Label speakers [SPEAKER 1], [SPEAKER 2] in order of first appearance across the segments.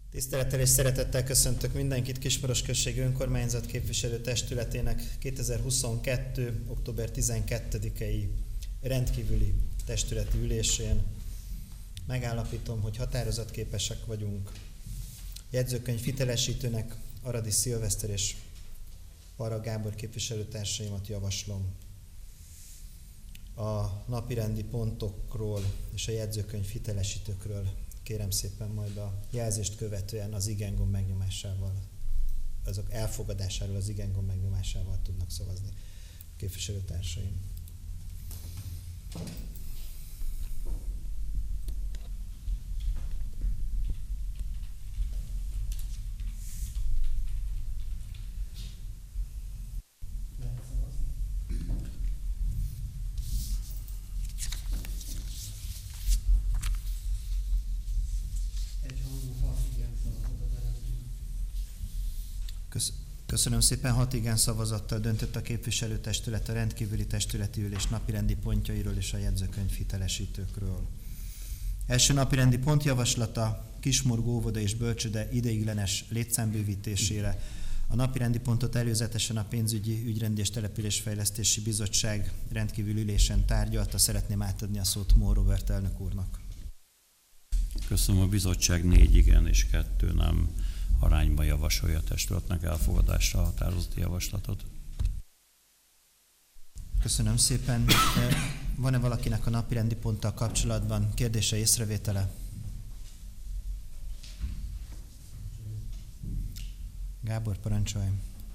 [SPEAKER 1] Tisztelettel és szeretettel köszöntök mindenkit Kismaros község önkormányzat képviselő testületének 2022. október 12-i rendkívüli testületi ülésén. Megállapítom, hogy határozatképesek vagyunk. Jegyzőkönyv hitelesítőnek Aradi Szilveszter és Parra Gábor képviselőtársaimat javaslom. A napirendi pontokról és a jegyzőkönyv hitelesítőkről kérem szépen majd a jelzést követően az igen-gomb megnyomásával, azok elfogadásáról az igen-gomb megnyomásával tudnak szavazni a képviselőtársaim. Köszönöm szépen, 6 igen szavazattal döntött a képviselőtestület a rendkívüli testületi ülés napirendi pontjairól és a jegyzőkönyv hitelesítőkről. Első napirendi pont javaslata Kismorgó óvoda és bölcsőde ideiglenes létszámbővítésére. A napirendi pontot előzetesen a pénzügyi, ügyrendi és településfejlesztési bizottság rendkívüli ülésen tárgyalta. Szeretném átadni a szót Mór Róbert elnök úrnak.
[SPEAKER 2] Köszönöm, a bizottság 4 igen és 2 nem arányban javasolja a testületnek elfogadásra a határozati javaslatot.
[SPEAKER 1] Köszönöm szépen. Van-e valakinek a napirendi ponttal kapcsolatban kérdése, észrevétele? Gábor, parancsolj.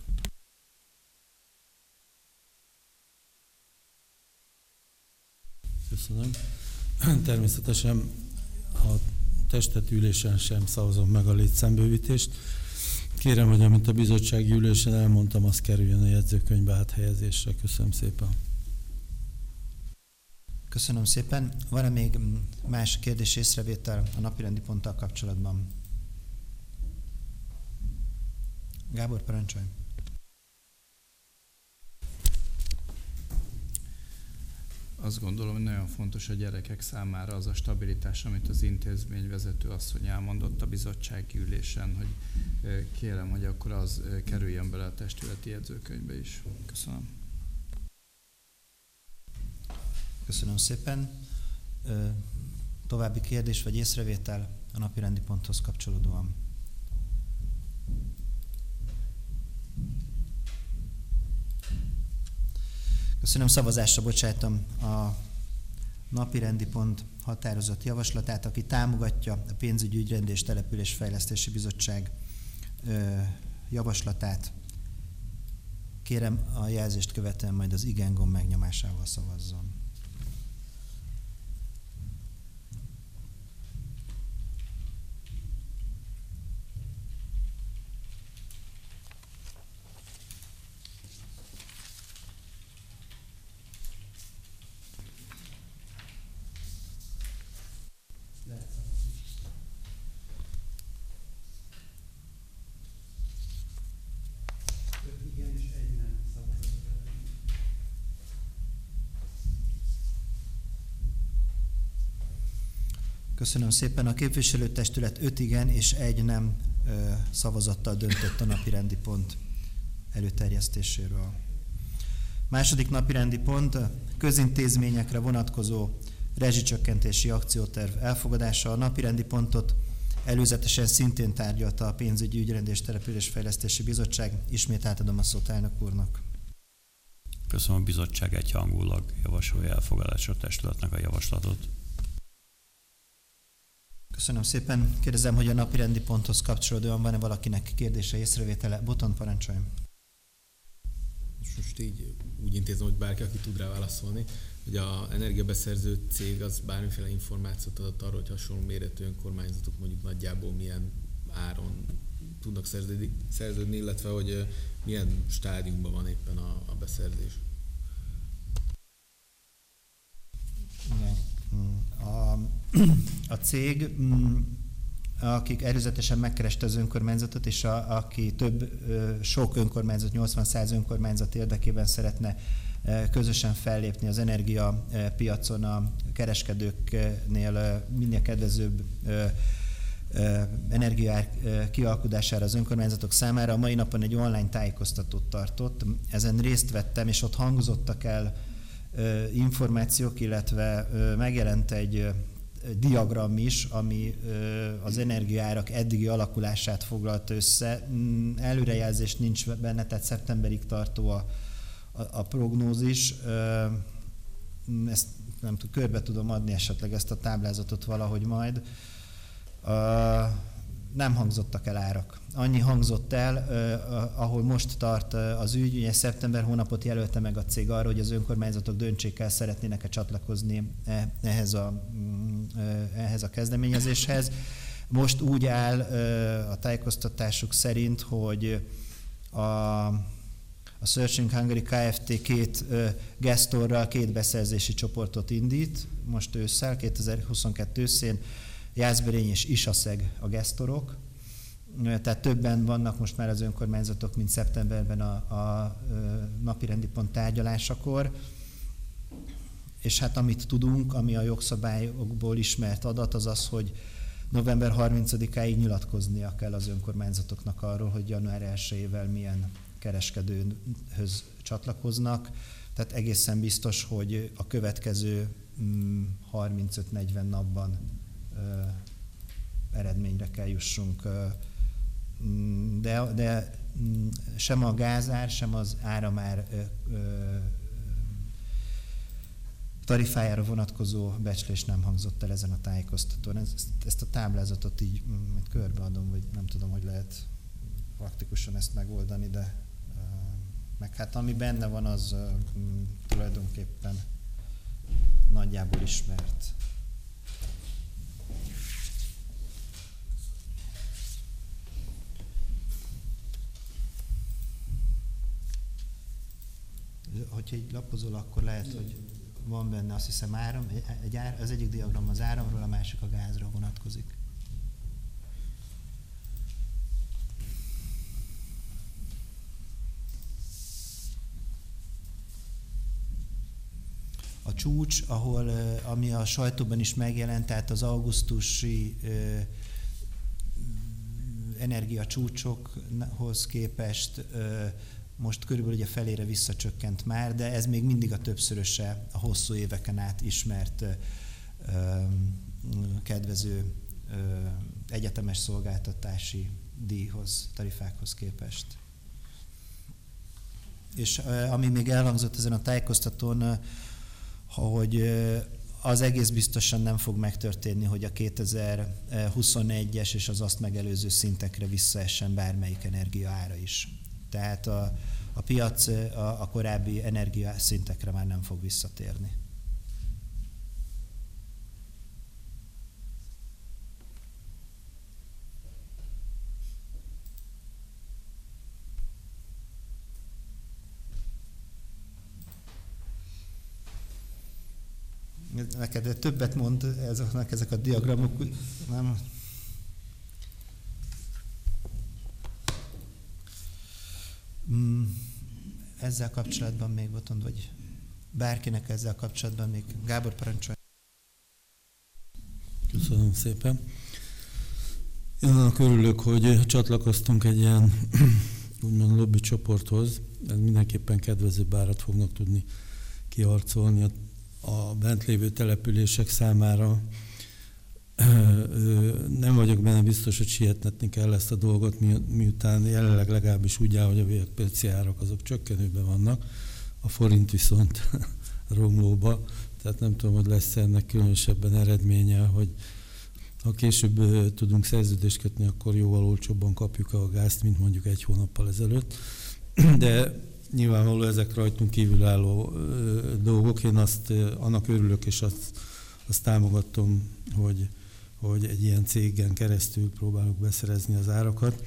[SPEAKER 3] Köszönöm. Természetesen a testületi ülésen sem szavazom meg a létszámbővítést. Kérem, hogy amit a bizottsági ülésen elmondtam, az kerüljön a jegyzőkönyvbe áthelyezésre. Köszönöm szépen.
[SPEAKER 1] Köszönöm szépen. Van-e még más kérdés, észrevétel a napirendi ponttal kapcsolatban? Gábor, parancsolj.
[SPEAKER 4] Azt gondolom, hogy nagyon fontos a gyerekek számára az a stabilitás, amit az intézményvezető asszony elmondott a bizottsági ülésen, hogy kérem, hogy akkor az kerüljön bele a testületi jegyzőkönyvbe is. Köszönöm.
[SPEAKER 1] Köszönöm szépen. További kérdés vagy észrevétel a napirendi ponthoz kapcsolódóan? Köszönöm, szavazásra bocsájtom a napirendi pont határozott javaslatát. Aki támogatja a pénzügyi, ügyrendi és településfejlesztési bizottság javaslatát, kérem a jelzést követően majd az igen-gomb megnyomásával szavazzon. Köszönöm szépen. A képviselőtestület 5 igen és 1 nem szavazattal döntött a napirendi pont előterjesztéséről. Második napirendi pont közintézményekre vonatkozó rezsicsökkentési akcióterv elfogadása. A napirendi pontot előzetesen szintén tárgyalta a pénzügyi, ügyrendi és településfejlesztési bizottság. Ismét átadom a szót elnök úrnak.
[SPEAKER 2] Köszönöm, a bizottság egyhangulag javasolja elfogadásra a testületnek a javaslatot.
[SPEAKER 1] Köszönöm szépen. Kérdezem, hogy a napirendi ponthoz kapcsolódóan van-e valakinek kérdése, észrevétele? Boton, parancsolj.
[SPEAKER 5] Most így úgy intézem, hogy bárki, aki tud rá válaszolni, hogy az energiabeszerző cég az bármiféle információt adott arról, hogy hasonló méretű önkormányzatok mondjuk nagyjából milyen áron tudnak szerződni, illetve hogy milyen stádiumban van éppen a beszerzés.
[SPEAKER 1] A cég, akik előzetesen megkereste az önkormányzatot, és aki sok önkormányzat, 80-100 önkormányzat érdekében szeretne közösen fellépni az energiapiacon a kereskedőknél minél kedvezőbb energiaár kialkudására az önkormányzatok számára a mai napon egy online tájékoztatót tartott. Ezen részt vettem, és ott hangzottak el információk, illetve megjelent egy diagram is, ami az energiaárak eddigi alakulását foglalta össze. Előrejelzés nincs benne, tehát szeptemberig tartó a prognózis. Ezt nem tudom, körbe tudom adni esetleg ezt a táblázatot valahogy majd. Nem hangzottak el árak. Annyi hangzott el, ahol most tart az ügy, ugye szeptember hónapot jelölte meg a cég arra, hogy az önkormányzatok döntsék el, szeretnének-e csatlakozni ehhez a kezdeményezéshez. Most úgy áll a tájékoztatásuk szerint, hogy a Searching Hungary Kft. 2 gesztorral 2 beszerzési csoportot indít, most ősszel, 2022 őszén, Jászberény és Isaszeg a gesztorok, tehát többen vannak most már az önkormányzatok, mint szeptemberben a napirendi pont tárgyalásakor, és hát amit tudunk, ami a jogszabályokból ismert adat, az az, hogy november 30-áig nyilatkoznia kell az önkormányzatoknak arról, hogy január 1-ével milyen kereskedőhöz csatlakoznak, tehát egészen biztos, hogy a következő 35-40 napban eredményre kell jussunk, de sem a gázár, sem az áramár tarifájára vonatkozó becslés nem hangzott el ezen a tájékoztatón. Ezt a táblázatot így körbeadom, vagy nem tudom, hogy lehet praktikusan ezt megoldani, de meg hát ami benne van, az tulajdonképpen nagyjából ismert. Hogyha így lapozol, akkor lehet, hogy van benne, azt hiszem áram, az egyik diagram az áramról, a másik a gázra vonatkozik. A csúcs, ami a sajtóban is megjelent, tehát az augusztusi energiacsúcsokhoz képest most körülbelül ugye felére visszacsökkent már, de ez még mindig a többszöröse a hosszú éveken át ismert kedvező egyetemes szolgáltatási díjhoz, tarifákhoz képest. És ami még elhangzott ezen a tájékoztatón, hogy az egész biztosan nem fog megtörténni, hogy a 2021-es és az azt megelőző szintekre visszaessen bármelyik energia ára is. Tehát a piac a korábbi energiaszintekre már nem fog visszatérni. Neked többet mond ezek a diagramok, nem? Ezzel kapcsolatban még Botond, vagy bárkinek ezzel kapcsolatban még. Gábor, parancsolj.
[SPEAKER 3] Köszönöm szépen. Én annak örülök, hogy csatlakoztunk egy ilyen úgymond lobby csoporthoz. Ez mindenképpen kedvezőbb árat fognak tudni kiharcolni a bent lévő települések számára. Nem vagyok benne biztos, hogy siettetni kell ezt a dolgot, miután jelenleg legalábbis úgy áll, hogy a piaci árak azok csökkenőben vannak, a forint viszont romlóba, tehát nem tudom, hogy lesz ennek különösebben eredménye, hogy ha később tudunk szerződést kötni, akkor jóval olcsóbban kapjuk a gázt, mint mondjuk 1 hónappal ezelőtt, de nyilvánvaló ezek rajtunk kívülálló dolgok. Én annak örülök, és azt támogatom, hogy egy ilyen cégen keresztül próbáljuk beszerezni az árakat.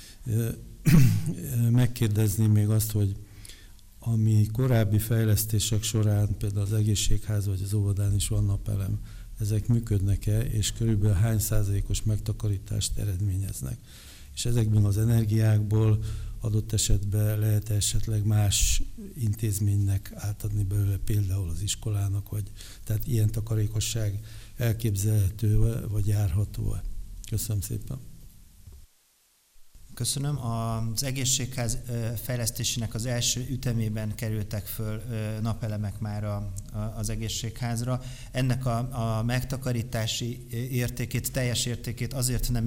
[SPEAKER 3] Megkérdezném még azt, hogy ami korábbi fejlesztések során, például az egészségház vagy az óvodán is van napelem, ezek működnek-e, és körülbelül hány százalékos megtakarítást eredményeznek. És ezekben az energiákból adott esetben lehet esetleg más intézménynek átadni belőle, például az iskolának, vagy tehát ilyen takarékosság elképzelhető vagy járható. Köszönöm szépen.
[SPEAKER 1] Köszönöm. Az egészségház fejlesztésének az első ütemében kerültek föl napelemek már az egészségházra. Ennek a megtakarítási értékét, teljes értékét azért nem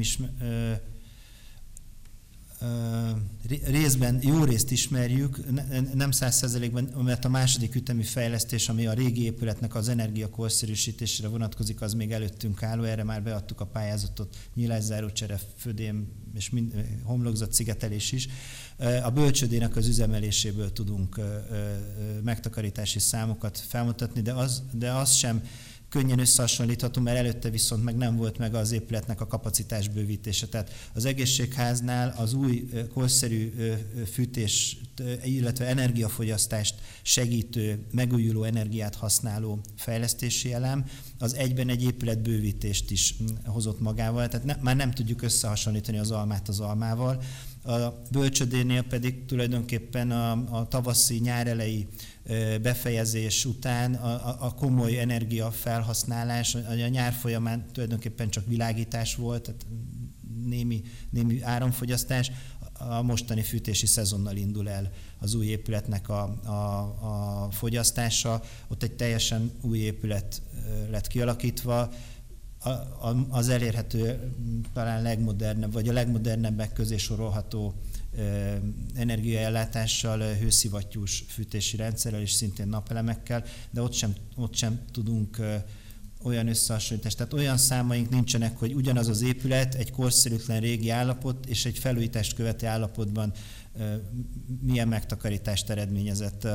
[SPEAKER 1] részben, jó részt ismerjük, nem 100%-ban, mert a második ütemi fejlesztés, ami a régi épületnek az energiakorszerűsítésére vonatkozik, az még előttünk álló, erre már beadtuk a pályázatot, nyílászárócsere, födém és homlokzat szigetelés is. A bölcsődének az üzemeléséből tudunk megtakarítási számokat felmutatni, de az sem könnyen összehasonlítható, mert előtte viszont meg nem volt meg az épületnek a kapacitás bővítése. Tehát az egészségháznál az új korszerű fűtés, illetve energiafogyasztást segítő, megújuló energiát használó fejlesztési elem, az egyben egy épületbővítést is hozott magával, tehát már nem tudjuk összehasonlítani az almát az almával. A bölcsödénél pedig tulajdonképpen a tavaszi, nyárelei befejezés után a komoly energiafelhasználás, a nyár folyamán tulajdonképpen csak világítás volt, tehát némi áramfogyasztás, a mostani fűtési szezonnal indul el az új épületnek a fogyasztása. Ott egy teljesen új épület lett kialakítva, az elérhető talán legmodernebb, vagy a legmodernebbek közé sorolható energiaellátással, hőszivattyús fűtési rendszerrel és szintén napelemekkel, de ott sem tudunk olyan összehasonlítást. Tehát olyan számaink nincsenek, hogy ugyanaz az épület egy korszerűtlen régi állapot és egy felújítást követő állapotban milyen megtakarítást eredményezett.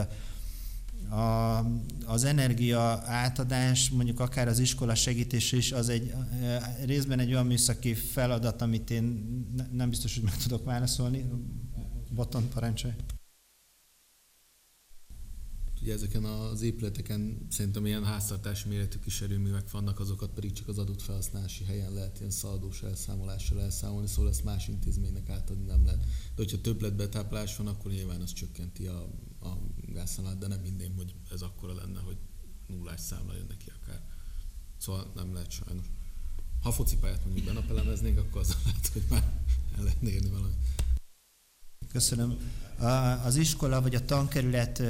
[SPEAKER 1] Az energia átadás, mondjuk akár az iskola segítése is, az egy részben egy olyan műszaki feladat, amit én nem biztos, hogy meg tudok válaszolni. Botton, parancsolj!
[SPEAKER 5] Ugye ezeken az épületeken szerintem ilyen háztartási méretű kis erőművek vannak, azokat pedig csak az adott felhasználási helyen lehet ilyen szaldós elszámolással elszámolni, szóval ezt más intézménynek átadni nem lehet. De hogyha többletbetáplás van, akkor nyilván az csökkenti a gázszámlát, de nem minden, hogy ez akkora lenne, hogy nullás számla jön neki akár. Szóval nem lehet sajnos. Ha focipályát mondjuk benapelemeznénk, akkor az lehet, hogy már el lehetne érni valami.
[SPEAKER 1] Köszönöm. Az iskola vagy a tankerület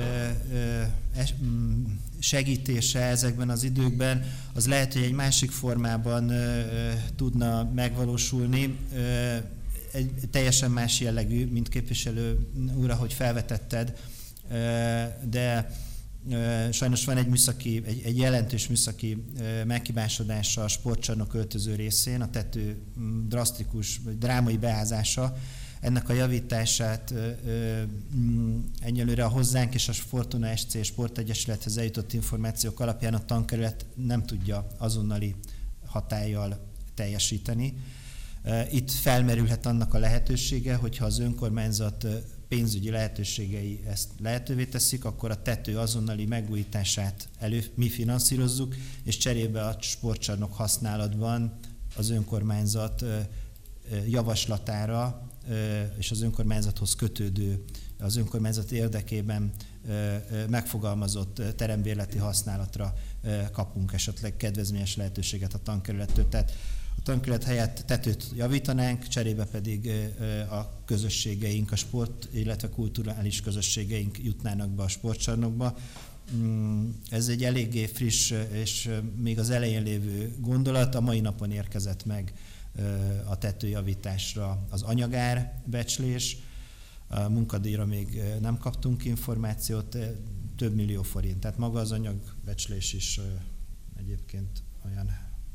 [SPEAKER 1] segítése ezekben az időkben, az lehet, hogy egy másik formában tudna megvalósulni. Egy teljesen más jellegű, mint képviselő úr, ahogy felvetetted, de sajnos van egy jelentős műszaki meghibásodása a sportcsarnok öltöző részén, a tető drasztikus, drámai beázása. Ennek a javítását egyelőre a hozzánk és a Fortuna SC Sportegyesülethez eljutott információk alapján a tankerület nem tudja azonnali hatállyal teljesíteni. Itt felmerülhet annak a lehetősége, hogyha az önkormányzat pénzügyi lehetőségei ezt lehetővé teszik, akkor a tető azonnali megújítását mi finanszírozzuk, és cserébe a sportcsarnok használatban az önkormányzat javaslatára és az önkormányzathoz kötődő, az önkormányzat érdekében megfogalmazott terembérleti használatra kapunk esetleg kedvezményes lehetőséget a tankerülettől. Tehát a tankerület helyett tetőt javítanánk, cserébe pedig a közösségeink, a sport, illetve kulturális közösségeink jutnának be a sportcsarnokba. Ez egy eléggé friss és még az elején lévő gondolat, a mai napon érkezett meg a tetőjavításra az anyagárbecslés, a munkadíjra még nem kaptunk információt, több millió forint. Tehát maga az anyagbecslés is egyébként olyan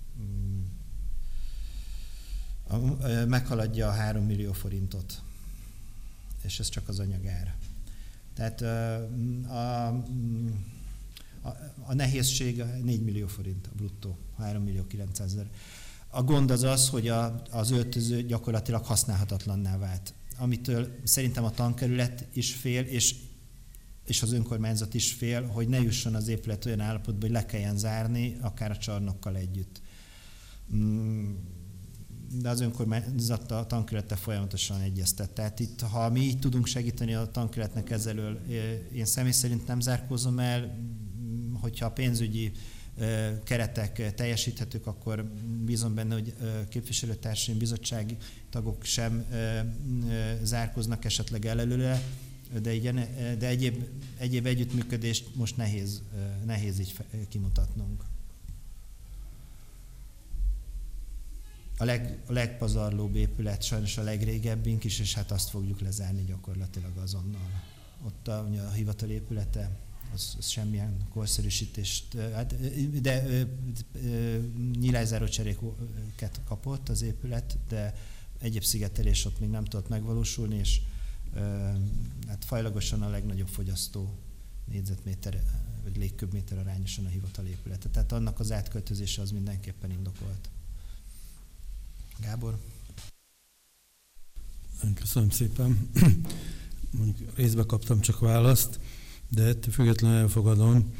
[SPEAKER 1] meghaladja a 3 millió forintot, és ez csak az anyagár. Tehát a nehézség 4 millió forint a bruttó, 3 millió 900 000. A gond az, hogy az öltöző gyakorlatilag használhatatlanná vált, amitől szerintem a tankerület is fél, és az önkormányzat is fél, hogy ne jusson az épület olyan állapotba, hogy le kelljen zárni, akár a csarnokkal együtt. De az önkormányzat a tankerülettel folyamatosan egyeztet. Tehát itt, ha mi így tudunk segíteni a tankerületnek ezzelől, én személy szerint nem zárkózom el, hogyha a pénzügyi keretek teljesíthetők, akkor bízom benne, hogy képviselőtársaim, bizottsági tagok sem zárkoznak esetleg előle, de egyéb együttműködést most nehéz így kimutatnunk. A legpazarlóbb épület sajnos a legrégebbink is, és hát azt fogjuk lezárni gyakorlatilag azonnal. Ott a hivatal épülete, az semmilyen korszerűsítést, de nyílászáró cseréket kapott az épület, de egyéb szigetelés ott még nem tudott megvalósulni, és hát fajlagosan a legnagyobb fogyasztó négyzetméter vagy légköbméter arányosan a hivatal épülete. Tehát annak az átköltözése az mindenképpen indokolt. Gábor?
[SPEAKER 3] Köszönöm szépen. Mondjuk részbe kaptam csak választ, de ettől függetlenül elfogadom.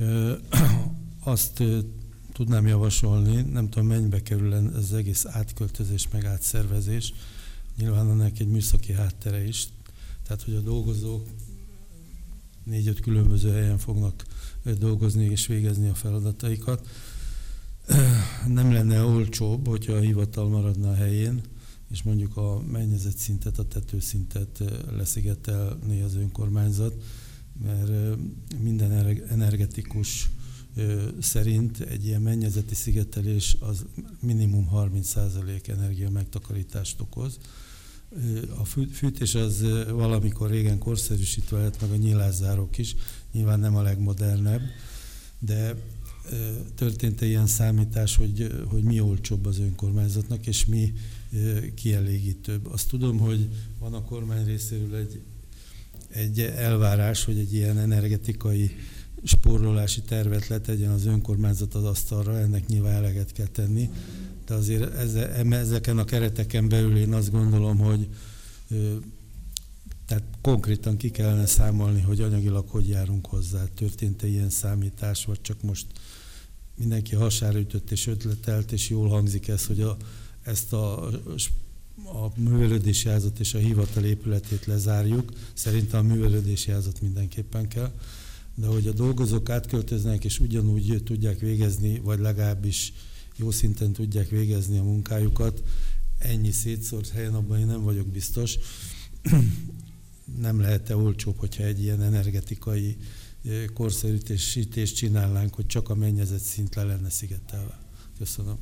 [SPEAKER 3] Azt tudnám javasolni, nem tudom mennyibe kerül ez az egész átköltözés meg átszervezés. Nyilván ennek egy műszaki háttere is. Tehát, hogy a dolgozók 4-5 különböző helyen fognak dolgozni és végezni a feladataikat. Nem lenne olcsóbb, hogyha a hivatal maradna a helyén, és mondjuk a mennyezetsszintet, a tetőszintet leszigetelné az önkormányzat, mert minden energetikus szerint egy ilyen mennyezeti szigetelés az minimum 30% energia megtakarítást okoz. A fűtés az valamikor régen korszerűsítve lett, meg a nyílászárók is, nyilván nem a legmodernebb, de történt ilyen számítás, hogy mi olcsóbb az önkormányzatnak, és mi kielégítőbb. Azt tudom, hogy van a kormány részéről egy elvárás, hogy egy ilyen energetikai spórolási tervet letegyen az önkormányzat az asztalra, ennek nyilván eleget kell tenni, de azért ezeken a kereteken belül én azt gondolom, hogy tehát konkrétan ki kellene számolni, hogy anyagilag hogy járunk hozzá. Történt-e ilyen számítás, vagy csak most mindenki hasára ütött és ötletelt, és jól hangzik ez, hogy ezt a művelődési házat és a hivatal épületét lezárjuk. Szerintem a művelődési házat mindenképpen kell, de hogy a dolgozók átköltöznek és ugyanúgy tudják végezni, vagy legalábbis jó szinten tudják végezni a munkájukat, ennyi szétszórt helyen, abban én nem vagyok biztos. Nem lehet-e olcsóbb, hogyha egy ilyen energetikai korszerűsítést csinálnánk, hogy csak a mennyezet szint le lenne szigetelve. Köszönöm.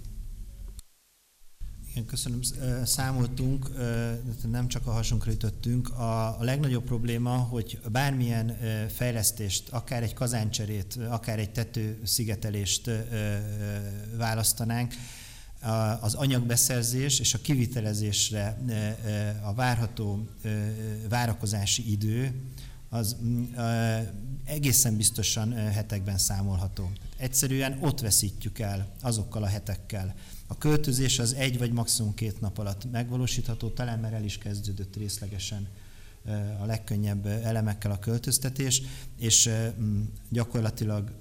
[SPEAKER 1] Igen, köszönöm. Számoltunk, nem csak a hasunkra ütöttünk. A legnagyobb probléma, hogy bármilyen fejlesztést, akár egy kazáncserét, akár egy tetőszigetelést választanánk, az anyagbeszerzés és a kivitelezésre a várható várakozási idő az egészen biztosan hetekben számolható. Egyszerűen ott veszítjük el azokkal a hetekkel. A költözés az 1 vagy maximum 2 nap alatt megvalósítható, talán már el is kezdődött részlegesen a legkönnyebb elemekkel a költöztetés, és gyakorlatilag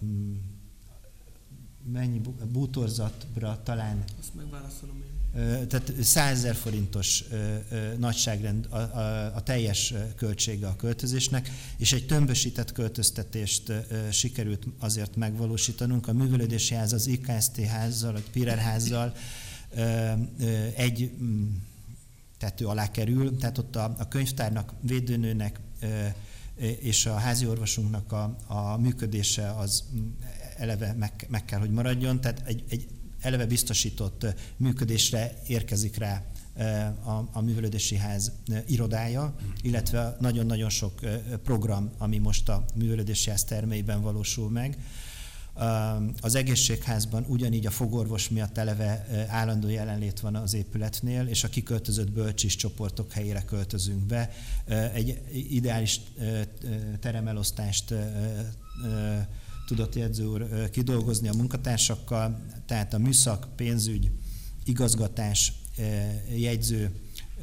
[SPEAKER 1] mennyi bútorzatra talán...
[SPEAKER 6] Azt megválaszolom én.
[SPEAKER 1] Tehát 100 000 forintos nagyságrend a teljes költsége a költözésnek, és egy tömbösített költöztetést sikerült azért megvalósítanunk. A művelődési ház az IKST házzal, vagy Pirer házzal egy tető alá kerül, tehát ott a könyvtárnak, védőnőnek és a házi orvosunknak a működése az eleve meg kell, hogy maradjon, tehát egy eleve biztosított működésre érkezik rá a művelődési ház irodája, illetve nagyon-nagyon sok program, ami most a művelődési ház termeiben valósul meg. Az egészségházban ugyanígy a fogorvos miatt eleve állandó jelenlét van az épületnél, és a kiköltözött bölcsis csoportok helyére költözünk be. Egy ideális teremelosztást tudott jegyző úr kidolgozni a munkatársakkal, tehát a műszak, pénzügy, igazgatás, jegyző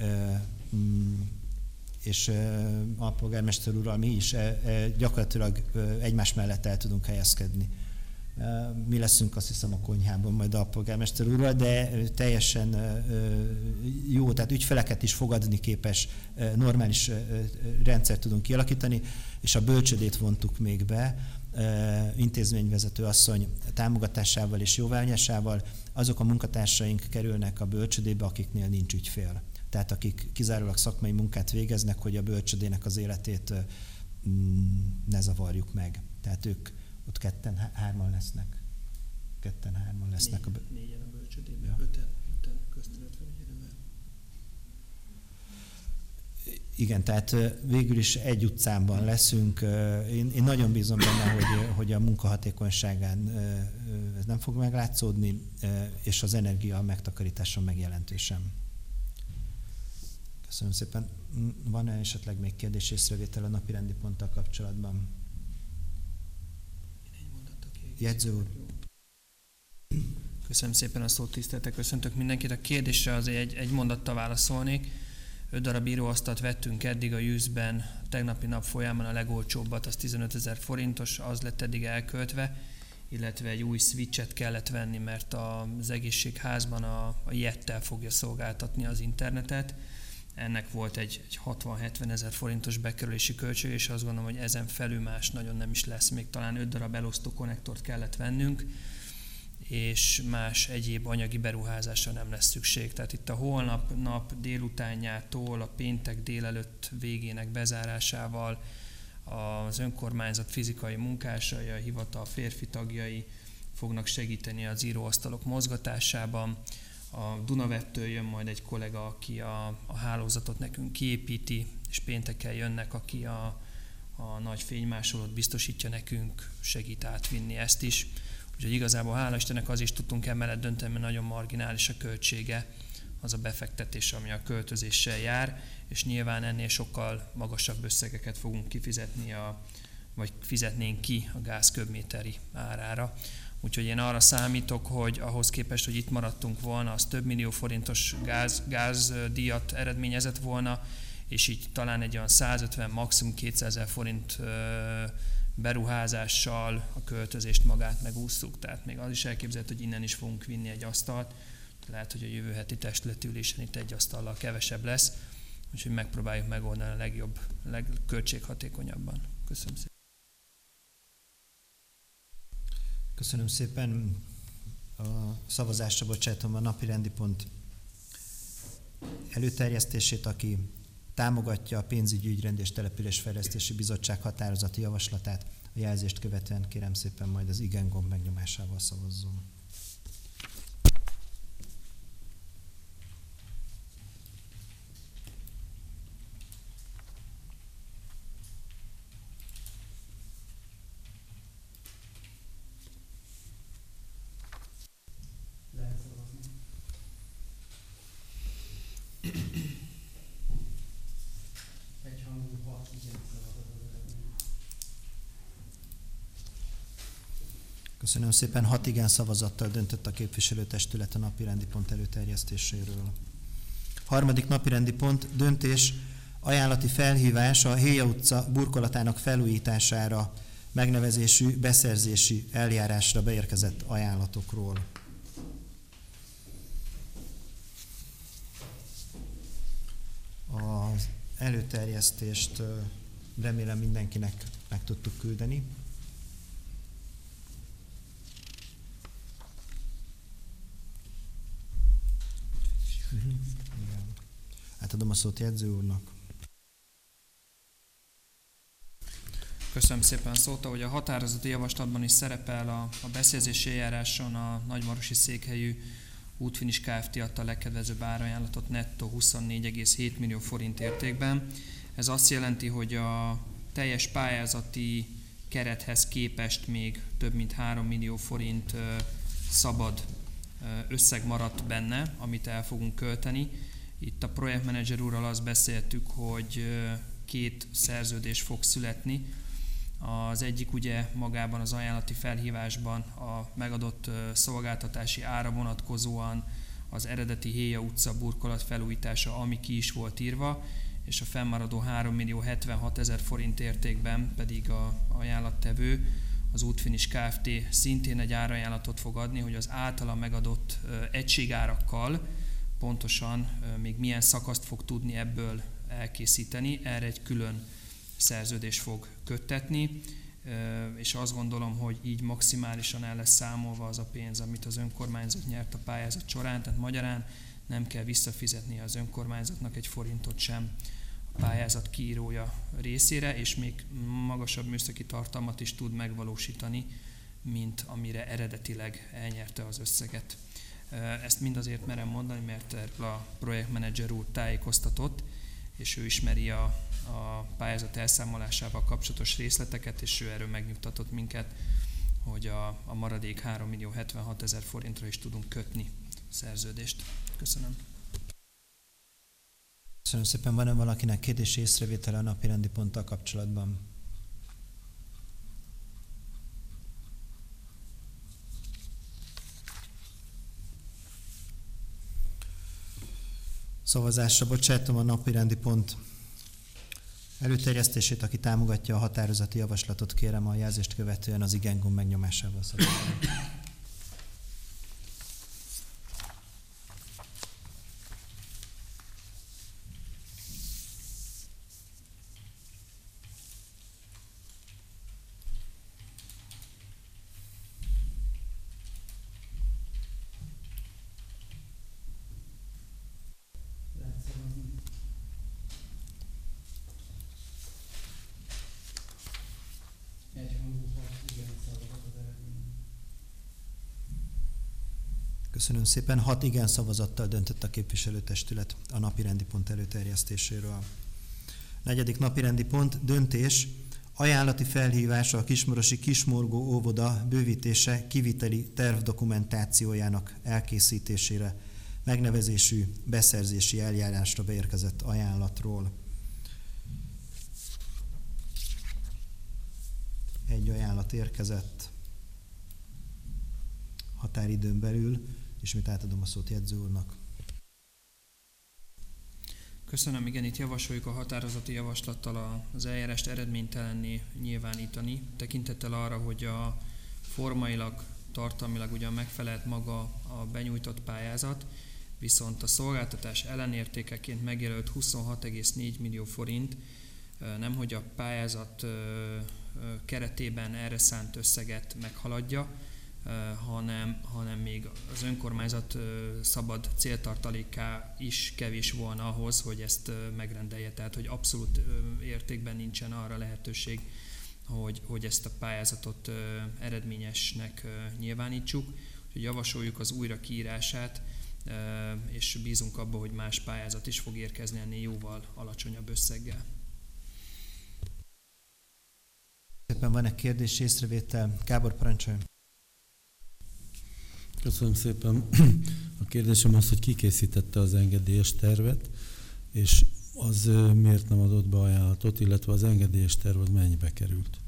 [SPEAKER 1] és alpolgármester úrral mi is gyakorlatilag egymás mellett el tudunk helyezkedni. Mi leszünk azt hiszem a konyhában majd alpolgármester úrral, de teljesen jó, tehát ügyfeleket is fogadni képes, normális rendszert tudunk kialakítani, és a bölcsödét vontuk még be, intézményvezető asszony támogatásával és jóváhagyásával azok a munkatársaink kerülnek a bölcsödébe, akiknél nincs ügyfél. Tehát akik kizárólag szakmai munkát végeznek, hogy a bölcsödének az életét ne zavarjuk meg. Tehát ők ott ketten-hárman lesznek.
[SPEAKER 6] Négyen a bölcsödében, öten közterület felügyelővel. Igen,
[SPEAKER 1] tehát végül is egy utcában leszünk. Én nagyon bízom benne, hogy a munkahatékonyságán ez nem fog meglátszódni, és az energia megtakarításon meg jelentősen. Köszönöm szépen. Van-e esetleg még kérdés, észrevétel a napirendi ponttal kapcsolatban? Jegyző úr.
[SPEAKER 6] Köszönöm szépen a szót, tiszteltek, köszöntök mindenkit. A kérdésre azért egy mondattal válaszolnék. 5 darab íróasztalt vettünk eddig a Jüsszben, tegnapi nap folyamán a legolcsóbbat, az 15 000 forintos, az lett eddig elköltve, illetve egy új switchet kellett venni, mert az egészségházban a Jettel fogja szolgáltatni az internetet. Ennek volt egy 60-70 000 forintos bekerülési költség, és azt gondolom, hogy ezen felül más nagyon nem is lesz. Még talán 5 darab elosztó konnektort kellett vennünk, és más egyéb anyagi beruházásra nem lesz szükség. Tehát itt a holnap nap délutánjától a péntek délelőtt végének bezárásával az önkormányzat fizikai munkásai, a hivatal férfi tagjai fognak segíteni az íróasztalok mozgatásában. A Dunavettől jön majd egy kollega, aki a hálózatot nekünk kiépíti, és pénteken jönnek, aki a nagy fénymásolót biztosítja nekünk, segít átvinni ezt is. Úgyhogy igazából hála Istennek az is tudtunk emellett dönteni, mert nagyon marginális a költsége, az a befektetés, ami a költözéssel jár, és nyilván ennél sokkal magasabb összegeket fogunk kifizetni, vagy fizetnénk ki a gáz köbméteri árára. Úgyhogy én arra számítok, hogy ahhoz képest, hogy itt maradtunk volna, az több millió forintos gázdíjat eredményezett volna, és így talán egy olyan 150, maximum 200 000 forint beruházással a költözést magát megússzuk. Tehát még az is elképzelhető, hogy innen is fogunk vinni egy asztalt. Lehet, hogy a jövő heti testületi ülésen itt egy asztallal kevesebb lesz, úgyhogy megpróbáljuk megoldani a legjobb, legköltséghatékonyabban. Köszönöm szépen.
[SPEAKER 1] Köszönöm szépen. A szavazásra bocsátom a napirendi pont előterjesztését, aki támogatja a pénzügyi ügyrend és településfejlesztési bizottság határozati javaslatát, a jelzést követően kérem szépen majd az igen gomb megnyomásával szavazzon. Köszönöm szépen. 6 igen szavazattal döntött a képviselőtestület a napirendi pont előterjesztéséről. 3. napirendi pont, döntés, ajánlati felhívás a Héja utca burkolatának felújítására megnevezésű beszerzési eljárásra beérkezett ajánlatokról. Az előterjesztést remélem mindenkinek meg tudtuk küldeni. Igen. Átadom a szót jegyző úrnak.
[SPEAKER 6] Köszönöm szépen a szót, ahogy a határozati javaslatban is szerepel a beszerzési eljáráson a nagymarosi székhelyű Útfinis Kft. Adta a legkedvezőbb árajánlatot nettó 24,7 millió forint értékben. Ez azt jelenti, hogy a teljes pályázati kerethez képest még több mint 3 millió forint szabad összeg maradt benne, amit el fogunk költeni. Itt a projektmenedzser úrral azt beszéltük, hogy 2 szerződés fog születni. Az egyik ugye magában az ajánlati felhívásban a megadott szolgáltatási ára vonatkozóan az eredeti Héja utca burkolat felújítása, ami ki is volt írva, és a fennmaradó 3.076.000 forint értékben pedig az ajánlattevő, az Útfinis Kft. Szintén egy árajánlatot fog adni, hogy az általa megadott egységárakkal pontosan még milyen szakaszt fog tudni ebből elkészíteni. Erre egy külön szerződést fog köttetni. és azt gondolom, hogy így maximálisan el lesz számolva az a pénz, amit az önkormányzat nyert a pályázat során, tehát magyarán nem kell visszafizetni az önkormányzatnak egy forintot sem a pályázat kiírója részére, és még magasabb műszaki tartalmat is tud megvalósítani, mint amire eredetileg elnyerte az összeget. Ezt mind azért merem mondani, mert erről a projektmenedzser úr tájékoztatott, és ő ismeri a pályázat elszámolásával kapcsolatos részleteket, és ő erről megnyugtatott minket, hogy a maradék 3.076.000 forintra is tudunk kötni szerződést. Köszönöm.
[SPEAKER 1] Köszönöm szépen. Van-e valakinek kérdési észrevétele a napirendi ponttal kapcsolatban? Szavazásra bocsátom a napirendi pont előterjesztését. Aki támogatja a határozati javaslatot, kérem a jelzést követően az igen gomb megnyomásával szavazni. Köszönöm szépen. 6 igen szavazattal döntött a képviselőtestület a napirendi pont előterjesztéséről. 4. napirendi pont, döntés, ajánlati felhívása a kismorosi Kismorgó óvoda bővítése kiviteli tervdokumentációjának elkészítésére, megnevezésű beszerzési eljárásra beérkezett ajánlatról. Egy ajánlat érkezett határidőn belül. Ismét átadom a szót jegyző úrnak.
[SPEAKER 6] Köszönöm, igen, itt javasoljuk a határozati javaslattal az eljárást eredménytelenné nyilvánítani, tekintettel arra, hogy a formailag, tartalmilag ugyan megfelelt maga a benyújtott pályázat, viszont a szolgáltatás ellenértékeként megjelölt 26,4 millió forint nemhogy a pályázat keretében erre szánt összeget meghaladja, hanem még az önkormányzat szabad céltartaléká is kevés volna ahhoz, hogy ezt megrendelje. Tehát, hogy abszolút értékben nincsen arra lehetőség, hogy ezt a pályázatot eredményesnek nyilvánítsuk. Úgyhogy javasoljuk az újra kiírását, és bízunk abban, hogy más pályázat is fog érkezni ennél jóval alacsonyabb összeggel.
[SPEAKER 1] Szépen van egy kérdés, észrevétel. Gábor, parancsoljon.
[SPEAKER 3] Köszönöm szépen. A kérdésem az, hogy ki készítette az engedélyes tervet, és az miért nem adott be ajánlatot, illetve az engedélyes terv az mennyibe került?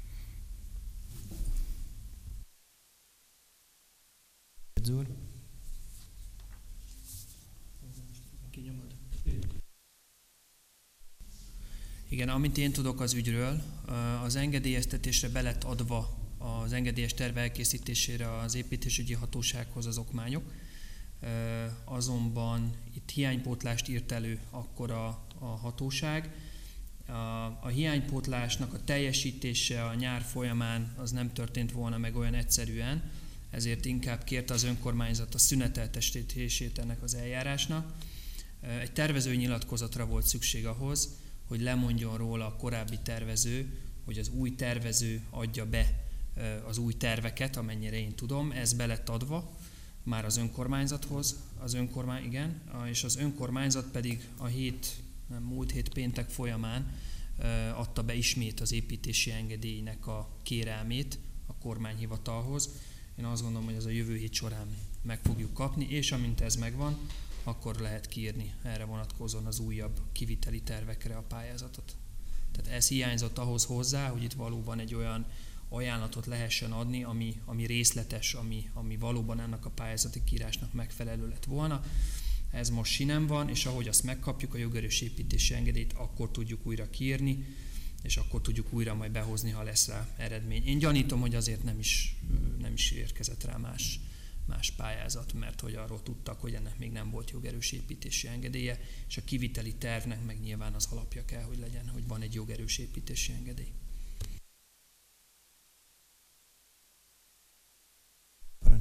[SPEAKER 6] Igen, amit én tudok az ügyről, az engedélyeztetésre be lett adva az engedélyes terv elkészítésére az építésügyi hatósághoz az okmányok, azonban itt hiánypótlást írt elő akkor a hatóság. A hiánypótlásnak a teljesítése a nyár folyamán az nem történt volna meg olyan egyszerűen, ezért inkább kérte az önkormányzat a szüneteltesítését ennek az eljárásnak. Egy tervezői nyilatkozatra volt szükség ahhoz, hogy lemondjon róla a korábbi tervező, hogy az új tervező adja be az új terveket, amennyire én tudom. Ez be lett adva már az önkormányzathoz, és az önkormányzat pedig múlt hét péntek folyamán adta be ismét az építési engedélynek a kérelmét a kormányhivatalhoz. Én azt gondolom, hogy ez a jövő hét során meg fogjuk kapni, és amint ez megvan, akkor lehet kiírni erre vonatkozóan az újabb kiviteli tervekre a pályázatot. Tehát ez hiányzott ahhoz hozzá, hogy itt valóban egy olyan ajánlatot lehessen adni, ami részletes, ami valóban ennek a pályázati kiírásnak megfelelő lett volna. Ez most sinem van, és ahogy azt megkapjuk, a jogerős építési engedélyt, akkor tudjuk újra kiírni, és akkor tudjuk újra majd behozni, ha lesz rá eredmény. Én gyanítom, hogy azért nem is érkezett rá más pályázat, mert hogy arról tudtak, hogy ennek még nem volt jogerős építési engedélye, és a kiviteli tervnek meg nyilván az alapja kell, hogy legyen, hogy van egy jogerős építési engedély.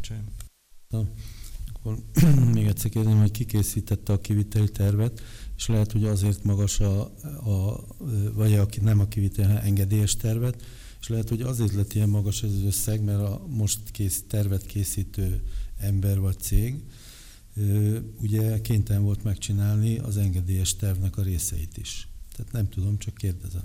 [SPEAKER 1] Parancsoljon.
[SPEAKER 3] Akkor még egyszer kérdezem, hogy ki készítette a kiviteli tervet, és lehet, hogy azért magas vagy nem a kiviteli, hanem engedélyes tervet, és lehet, hogy azért lett ilyen magas ez az összeg, mert a most tervet készítő ember vagy cég ugye kénytelen volt megcsinálni az engedélyes tervnek a részeit is. Tehát nem tudom, csak kérdezem.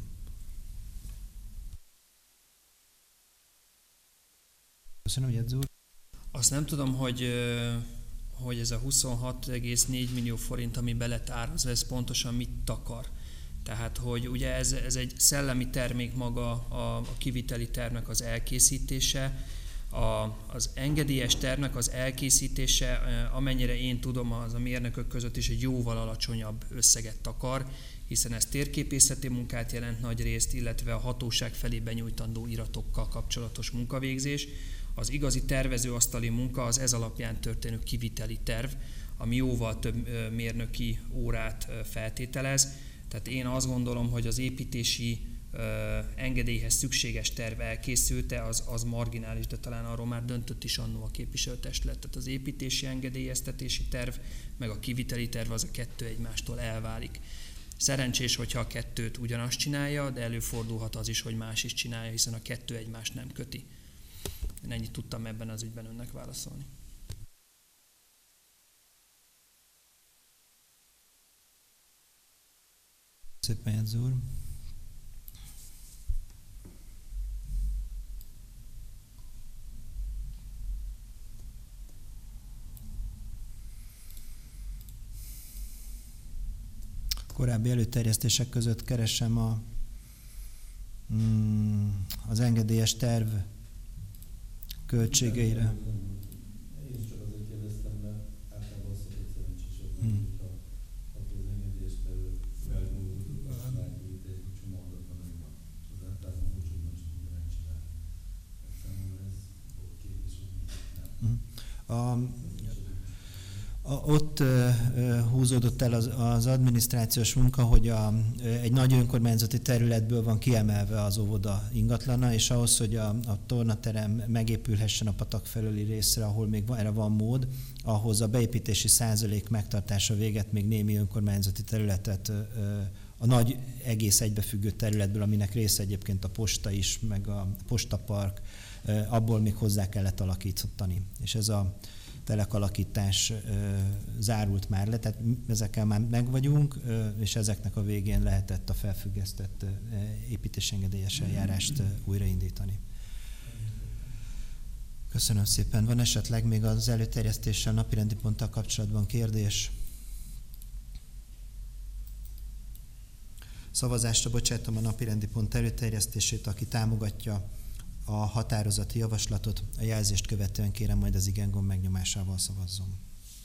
[SPEAKER 1] Köszönöm, Jedző úr.
[SPEAKER 6] Azt nem tudom, hogy ez a 26,4 millió forint, ami be lett árazva, ez pontosan mit takar. Tehát, hogy ugye ez egy szellemi termék maga, a kiviteli tervnek az elkészítése, az engedélyes tervnek az elkészítése, amennyire én tudom, az a mérnökök között is egy jóval alacsonyabb összeget takar, hiszen ez térképészeti munkát jelent nagy részt, illetve a hatóság felé benyújtandó iratokkal kapcsolatos munkavégzés. Az igazi tervezőasztali munka az ez alapján történő kiviteli terv, ami jóval több mérnöki órát feltételez. Tehát én azt gondolom, hogy az építési engedélyhez szükséges terv elkészülte, az marginális, de talán arról már döntött is annó a képviselőtestület. Tehát az építési engedélyeztetési terv, meg a kiviteli terv, az a kettő egymástól elválik. Szerencsés, hogyha a kettőt ugyanazt csinálja, de előfordulhat az is, hogy más is csinálja, hiszen a kettő egymást nem köti. Én ennyit tudtam ebben az ügyben önnek válaszolni.
[SPEAKER 1] Szépen, Jedző úr. Korábbi előterjesztések között keresem az engedélyes terv költségeire.
[SPEAKER 3] Én csak azért kérdeztem, mert általában azt szokott szerencsésebbnek, hogyha az engedélyes tervet felgondoltuk, azt rákülít egy csomó adatban, ami van. És az általában olcsóbban is tudja megcsinálni. Mert számomra ez oké, és nem.
[SPEAKER 1] Ott húzódott el az adminisztrációs munka, hogy egy nagy önkormányzati területből van kiemelve az óvoda ingatlana, és ahhoz, hogy a tornaterem megépülhessen a patak felüli részre, ahol még erre van mód, ahhoz a beépítési százalék megtartása véget még némi önkormányzati területet, a nagy egész egybefüggő területből, aminek része egyébként a posta is, meg a postapark, abból még hozzá kellett alakítani. És ez a telekalakítás zárult már le, tehát ezekkel már megvagyunk, és ezeknek a végén lehetett a felfüggesztett építésengedélyes eljárást újraindítani. Köszönöm szépen. Van esetleg még az előterjesztéssel, napirendi ponttal kapcsolatban kérdés? Szavazásra bocsátom a napirendi pont előterjesztését, aki támogatja a határozati javaslatot, a jelzést követően kérem majd az igen gomb megnyomásával szavazzon.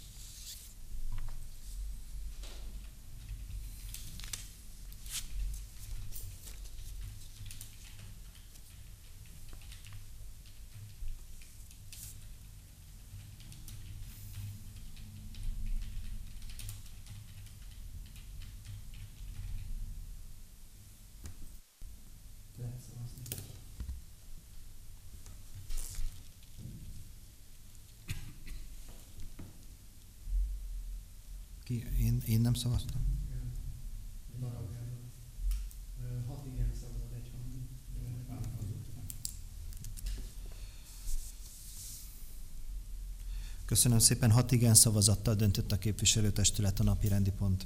[SPEAKER 1] Én nem szavaztam. Köszönöm szépen. 6 igen szavazattal döntött a képviselőtestület a napirendi pont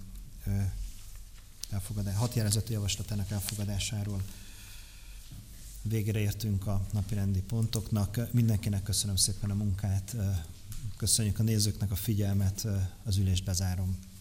[SPEAKER 1] határozati javaslatának elfogadásáról. Végre értünk a napirendi pontoknak. Mindenkinek köszönöm szépen a munkát. Köszönjük a nézőknek a figyelmet, az ülést bezárom.